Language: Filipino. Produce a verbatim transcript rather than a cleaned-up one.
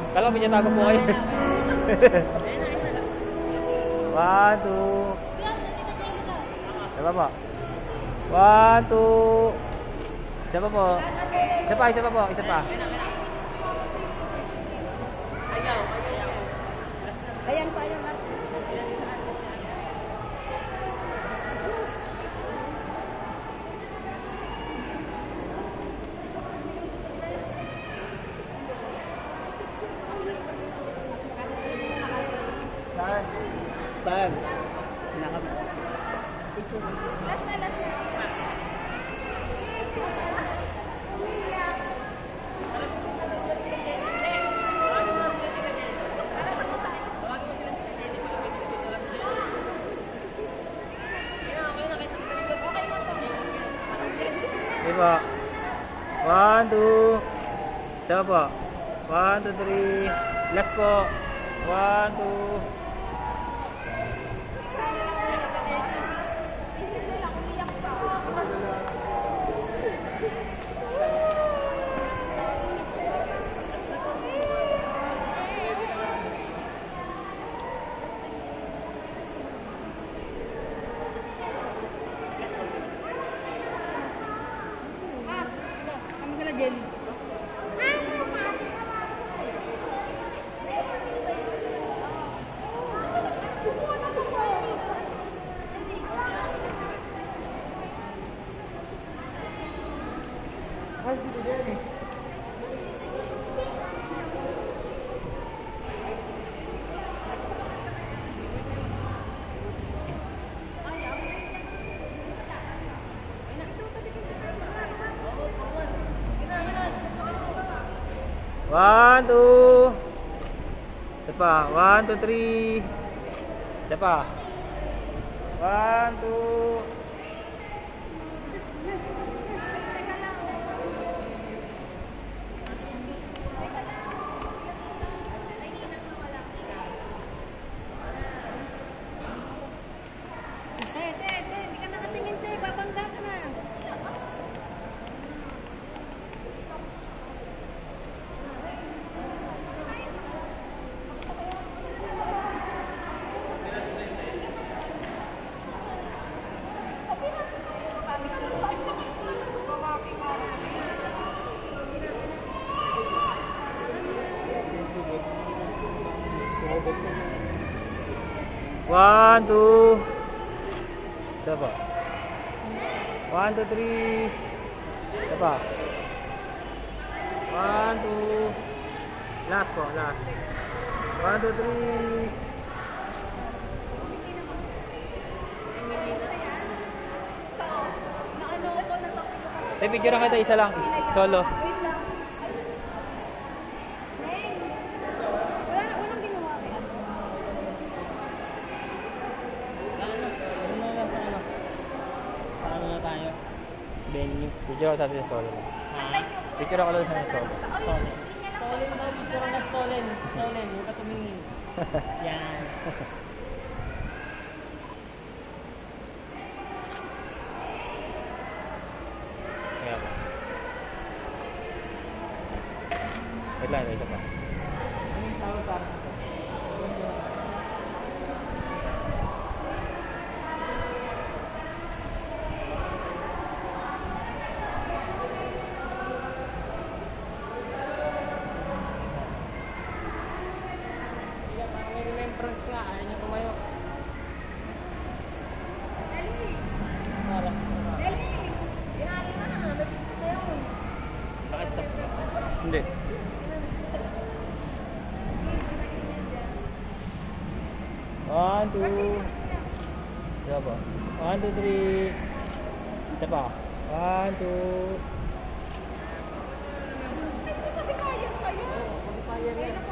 Kala ko may tago po kayo. One, two. Isa pa po. One, two. Isa pa po. Isa pa, isa pa po. Isa pa. Ayan pa yung last. Saan? Saan? Nakap. Last na, last na. Diba? One, two. Isa po. One, two, three. Last po. One, two. Kami sila jelly. Mas dito din eh. One, two. Isa pa. One, two, three. Isa pa. One, two. Te, te, te, hindi ka nakatingin, te. Babangga ka na. One, two. Isa pa. One, two, three. Isa pa. One, two. Last po, last. One, two, three. Tay, picture lang kita, isa lang. Solo. Wait lang. Neng. Wala na, walang ginawa kaya. Ano na sa ano? Sa ano na tayo? Venue. Picture ako sa atin solo. Ha? Picture ako lang sa solo. Stolen. Stolen daw. Picture na stolen. Stolen. Huwag ka tumingin. Yan. Kaya ba? Wait lang, isa pa. Anong tawag pa? May remembrance nga. Ayaw niya tumayo. Wala. Bakit stop? Hindi. One, two. Isa pa. One, two, three. Isa pa. One, two. Kasi kaya kayo. Kaya rin.